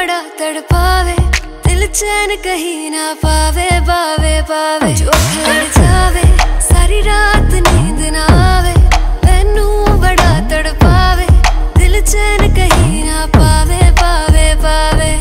बड़ा तड़पावे, दिल चैन कहीं ना पावे, पावे पावे। जो लड़ जावे सारी रात नींद ना आवे, मैनू बड़ा तड़पावे, दिल चैन कहीं ना पावे, पावे पावे।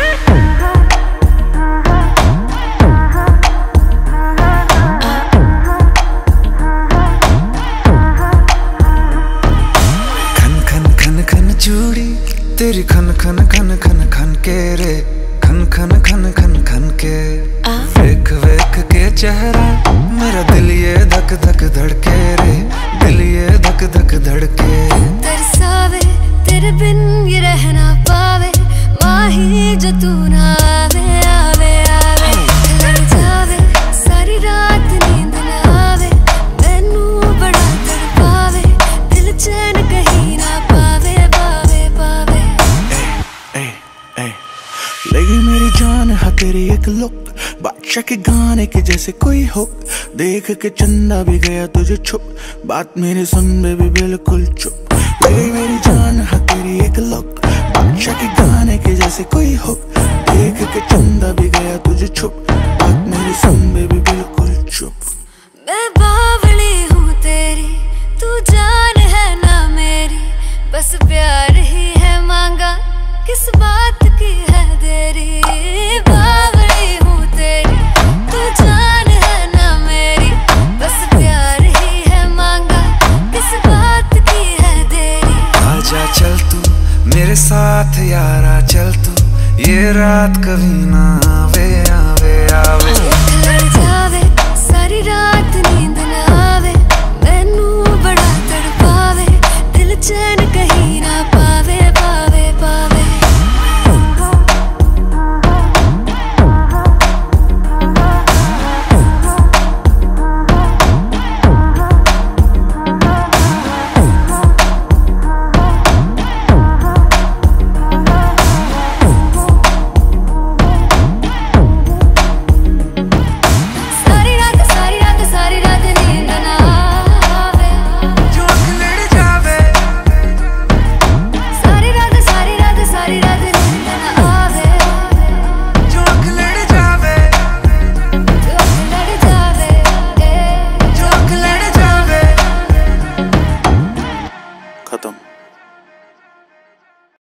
चूड़ी तेरी खन खन खन खन खन के रे, खन खन खन खन खन के। वेख वेख के चेहरा मेरा दिल ये धक धक धड़के रे, दिल ये धक धक धड़के। तरसावे तेरे बिन ये रह ना पावे, माही जो तू ना आवे, आवे आवे। लड़ जावे सारी रात नींद ना आवे, मैनू बड़ा तड़पावे, दिल चैन कहीं ना पावे, पावे पावे। लगी मेरी जान है तेरी एक लुक, बादशाह के गाने के जैसे कोई हो। देख के चंदा भी गया तुझे छुप, बात मेरी सुन बेबी बिल्कुल चुप। लगी मेरी जान है तेरी एक लुक, बादशाह के गाने के जैसे कोई हो। देख के चंदा भी गया तुझे छुप, बात मेरी सुन बेबी बिल्कुल चुप। मैं बावली हूँ तेरी, तू जान है ना मेरी, बस प्यार ही है मांगा, किस बात की है देरी। बावली हूँ तेरी, तू जान है ना मेरी, बस प्यार ही है मांगा, किस बात की है देरी। आजा चल तू मेरे साथ यारा, चल तू ये रात कभी ना आवे।